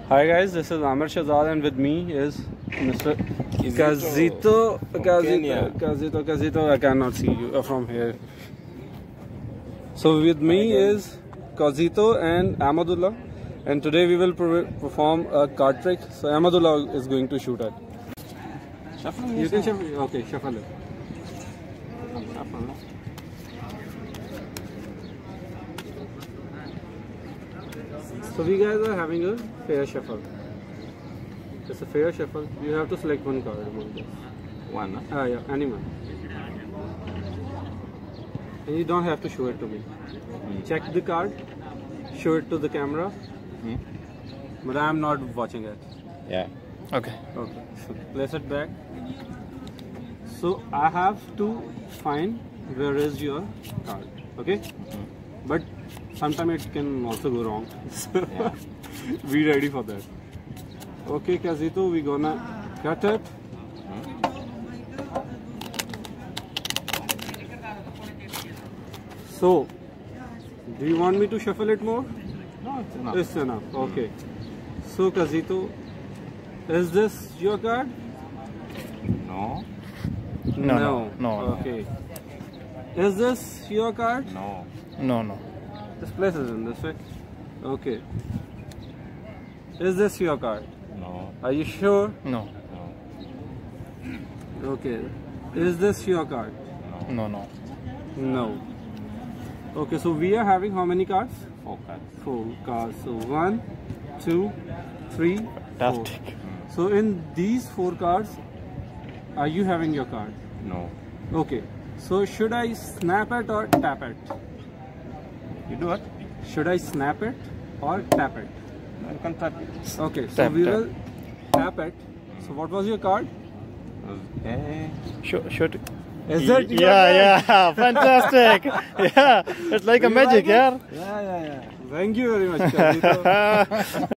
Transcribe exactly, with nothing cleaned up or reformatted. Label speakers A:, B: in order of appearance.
A: Hi guys, this is Amir Shahzad and with me is Mister Kazito. Kazito, Kazito, Kazito. I cannot see you from here. So with me is Kazito and Ahmadullah, and today we will perform a card trick. So Ahmadullah is going to shoot at.
B: Shuffle.
A: You can shuffle. Okay, shuffle it.
B: Shuffle.
A: So we guys are having a fair shuffle. It's a fair shuffle. You have to select one card among this.
B: One. Huh?
A: Ah, yeah, anyone. And you don't have to show it to me.
B: Mm.
A: Check the card, show it to the camera.
B: Mm.
A: But I am not watching it.
B: Yeah.
A: Okay. Okay. So place it back. So I have to find where is your card. Okay.
B: Mm-hmm.
A: But sometimes it can also go wrong. So
B: Yeah.
A: be ready for that. Okay, Kazito, we gonna cut it. So, do you want me to shuffle it more?
B: No, it's enough.
A: It's enough. Okay. So, Kazito, is this your card?
B: No.
A: No.
C: No. No.
A: Okay. Is this your card?
B: No.
C: No, no.
A: This place is in this way. Okay. Is this your card?
B: No.
A: Are you sure?
C: No.
B: No.
A: Okay. Is this your card?
C: No, no.
A: No. Okay, so we are having how many cards?
B: Four cards.
A: Four cards. So one, two, three, four.
C: Fantastic.
A: So in these four cards, are you having your card?
B: No.
A: Okay. So should I snap it or tap it?
B: You do what?
A: Should I snap it or tap it?
B: You can tap it.
A: Okay, so
C: Tap,
A: we
C: tap.
A: will tap it. So what was your card?
B: Okay.
C: Sure, sure.
A: Is that your
C: Yeah,
A: card?
C: yeah. Fantastic. Yeah. It's like
A: Do
C: a
A: you
C: magic,
A: like it?
C: yeah.
B: Yeah, yeah, yeah.
A: Thank you very much, Kazito.